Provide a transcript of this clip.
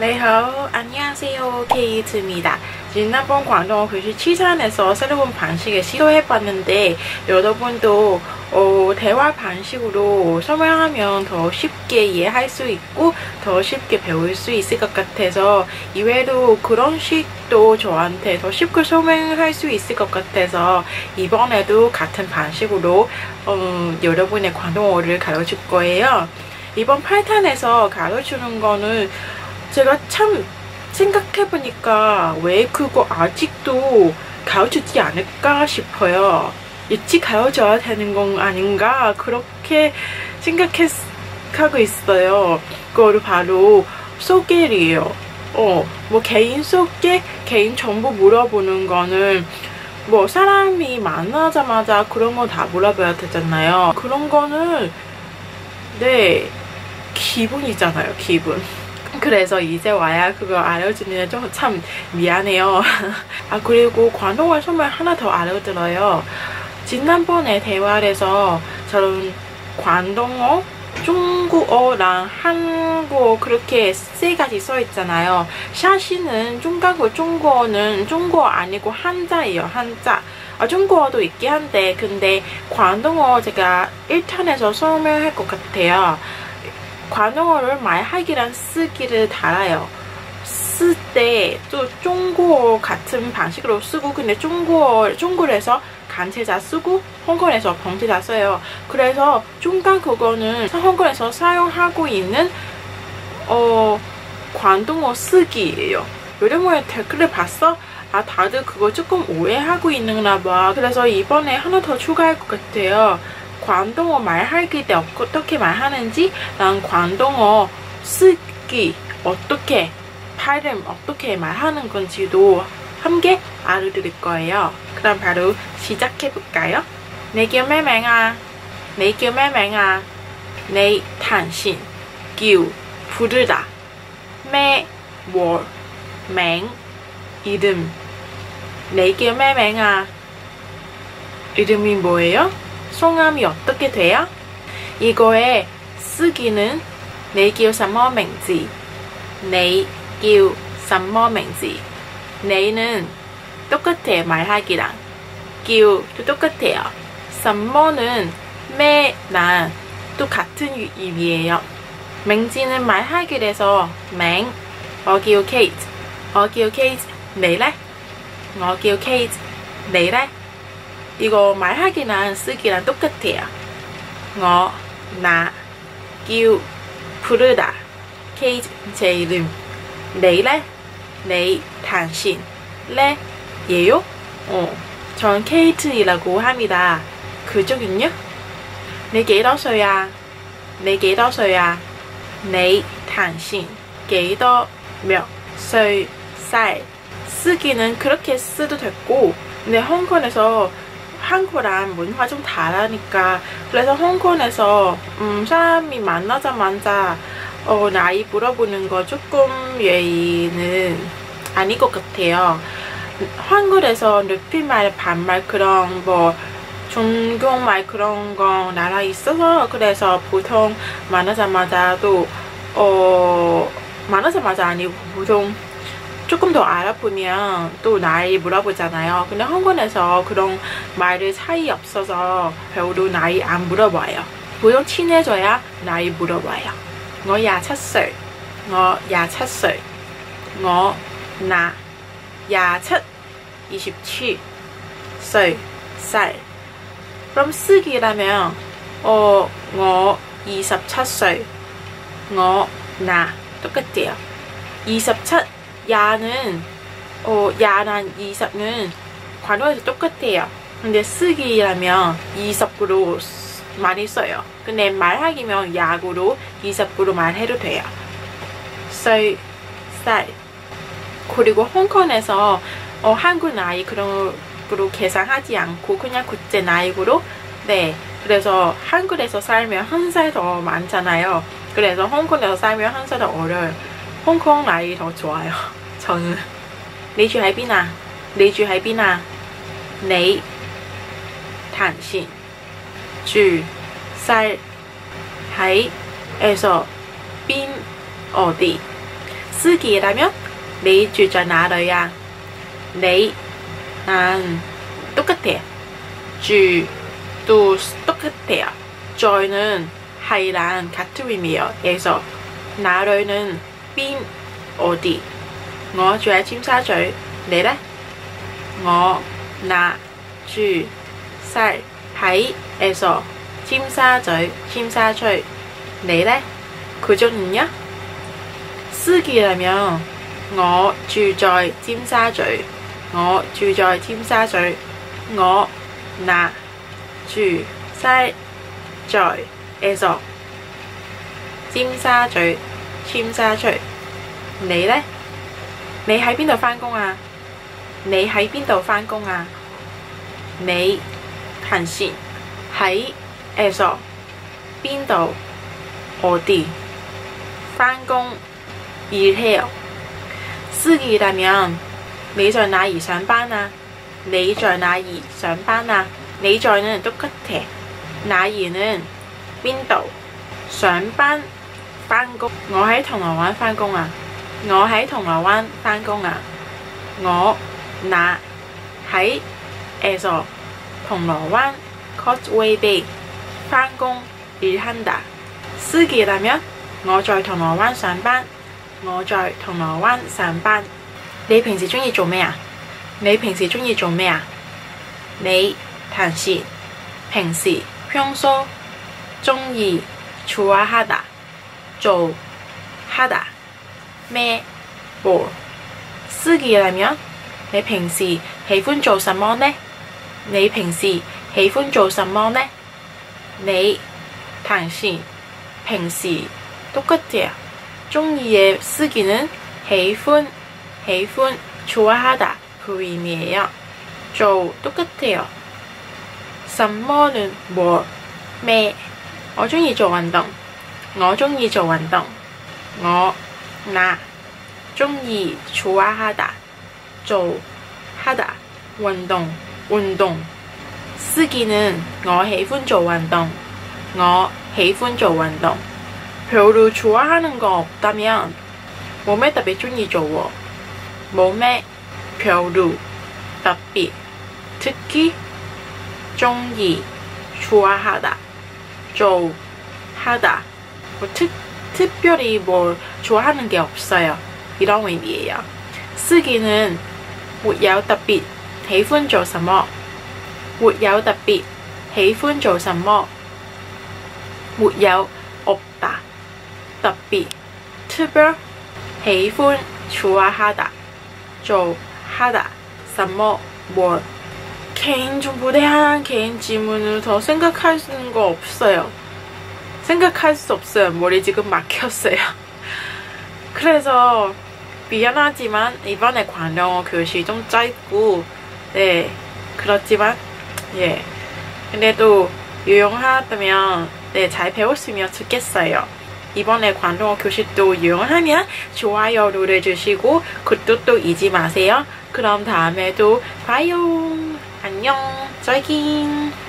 네요, 안녕하세요. 케이트입니다. 지난번 광동어 교실 7탄에서 새로운 방식을 시도해봤는데 여러분도 대화 방식으로 설명하면 더 쉽게 이해할 수 있고 더 쉽게 배울 수 있을 것 같아서 이외에도 그런 식도 저한테 더 쉽게 설명할 수 있을 것 같아서 이번에도 같은 방식으로 여러분의 광동어를 가르칠 거예요. 이번 8탄에서 가르치는 거는 제가 참 생각해보니까 왜 그거 아직도 가르치지 않을까 싶어요. 일찍 가르쳐야 되는 건 아닌가 그렇게 생각하고 있어요. 그거를 바로 소개이에요. 뭐 개인 소개, 개인 정보 물어보는 거는 뭐 사람이 만나자마자 그런 거 다 물어봐야 되잖아요. 그런 거는 네 기분이잖아요, 기분. 그래서 이제 와야 그거 알려주면 참 미안해요. 그리고 광동어 설명 하나 더 알려드려요. 지난번에 대화에서 저는 광동어, 중국어랑 한국어 그렇게 세 가지 써 있잖아요. 샤시는 중국어, 중국어는 중국어 아니고 한자예요, 한자. 중국어도 있긴 한데 근데 광동어 제가 1탄에서 설명할 것 같아요. 광동어를 말하기랑 쓰기를 달라요. 쓸 때 또 중국어 같은 방식으로 쓰고 근데 중국에서 간체자 쓰고 홍콩에서 병체자 써요. 그래서 중간 그거는 홍콩에서 사용하고 있는 광동어 쓰기예요. 여러분의 댓글을 봤어? 다들 그거 조금 오해하고 있는가 봐. 그래서 이번에 하나 더 추가할 것 같아요. 광동어 말할 때 어떻게 말하는지, 난 광동어 쓰기 어떻게, 발음 어떻게 말하는 건지도 함께 알려드릴 거예요. 그럼 바로 시작해볼까요? 내叫咩名啊? 내叫咩名啊? 내 당신, 길, 부르다. 매, 월, 맹, 이름. 내叫咩名啊? 이름이 뭐예요? 성함이 어떻게 돼요? 이거의 쓰기는 내叫什么名字? 내叫什么名字? 내는 똑같아, 말하기랑. 기우도 똑같아요. 什么는 매랑 또 같은 의미예요. 맹지는 말하기라서 맹. 我叫Kate. 我叫Kate. 你呢? 我叫Kate. 你呢? 이거 말하기랑 쓰기랑 똑같아요. 나, 길, 부르다. Kate 제 이름. 你呢? 你, 당신. 래, 얘요? 전 케이트이라고 합니다. 그쪽은요? 你幾多歲啊? 你幾多歲啊? 你, 당신. 幾多, 몇, 岁, 살. 쓰기는 그렇게 써도 됐고 근데 홍콩에서 한국랑 문화 좀 다르니까 그래서 홍콩에서 사람이 만나자마자 나이 물어보는 거 조금 예의는 아닐 것 같아요. 한국에서 높임말, 반말 그런 뭐 존경말 그런 거 나라 있어서 그래서 보통 만나자마자도 만나자마자 아니고 보통 조금 더 알아보면 또 나이 물어보잖아요. 근데 홍콩에서 그런 말을 차이 없어서 별로 나이 안 물어봐요. 보통 친해져야 나이 물어봐요. 我27歲. 我27歲. 27, 27 岁, 살. 그럼 쓰기라면 我27歲. 나 똑같아요. 27 야는 야랑 20는 관호에서 똑같아요. 근데 쓰기라면 20으로 많이 써요. 근데 말하기면 약으로 20으로 말해도 돼요. 살. 그리고 홍콩에서 한국 나이 그런 으로 계산하지 않고 그냥 국제 나이로 네. 그래서 한국에서 살면 한 살 더 많잖아요. 그래서 홍콩에서 살면 한 살 더 어려요. 홍콩 나이 더 좋아요. 저는. 你住喺邊啊? 你住喺邊啊? 你 당신 주 살喺에서 빈 어디 쓰기라면 你住在哪里呀？ 你난 똑같아. 주도 똑같아요. 저는 하이랑 같은 의미예요. 그래서 나르는 빈 어디? 我住喺尖沙咀，你呢？我나住살喺에서尖沙咀，你呢？그전은요? 쓰기라면 我住在尖沙咀，我住在尖沙咀，我나住살在에서尖沙咀，你呢？你喺邊度返工啊？你喺邊度返工啊？你당신喺에서邊度어디返工일해요。쓰기라면 你在哪兒上班啊？你在哪兒上班啊？你在는 똑같아。哪兒는邊度？上班返工。我喺銅鑼灣返工啊！我喺銅鑼灣返工啊！我나喺에서銅鑼灣 Causeway Bay 返工일한다。쓰기라면 我在銅鑼灣上班。我在銅鑼灣上班。你平時鍾意做咩啊？你平時鍾意做咩啊？你당신平時평소鍾意좋아하다做하다咩뭘 쓰기라면 你平時喜歡做什麼呢？你平時喜歡做什麼呢？你당신平時똑같아요。鍾意嘅쓰기는喜歡좋아하다 그 의미예요。做똑같아요。什麼는 뭘咩？我鍾意做運動。我鍾意做運動。我나鍾意좋아하다做하다運動。쓰기는我喜歡做運動。我喜歡做運動。별로 좋아하는 거 없다면 冇咩特別鍾意做喎。冇咩별로特別특히鍾意좋아하다做하다 뭐 특별히 뭘 좋아하는 게 없어요. 이런 의미예요. 쓰기는 沒有特別喜歡做什麼。沒有特別喜歡做什麼。沒有없다特別특별喜歡좋아하다做하다什麼뭘 개인정보에 대한 개인 질문을 더 생각하시는 거 없어요. 생각할 수 없어요. 머리 지금 막혔어요. 그래서 미안하지만 이번에 광동어 교시 좀 짧고 네 그렇지만 예 근데도 유용하다면 네 잘 배웠으면 좋겠어요. 이번에 광동어 교실도 유용하면 좋아요 눌러주시고 구독도 잊지 마세요. 그럼 다음에도 봐요. 안녕. 再见。